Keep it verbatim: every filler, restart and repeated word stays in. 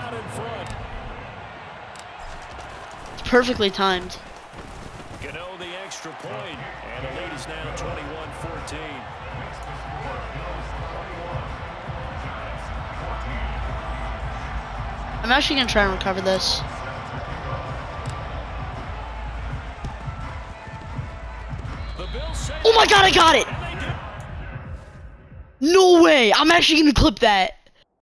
out in front. It's perfectly timed. Gano the extra point, and the lead is now twenty-one fourteen. I'm actually gonna try and recover this. Oh my god, I got it! No way! I'm actually gonna clip that.